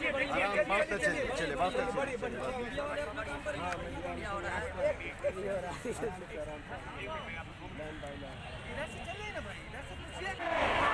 बहुत अच्छे चले, बहुत अच्छे। इधर से चलिए ना भाई, इधर से पूछिए।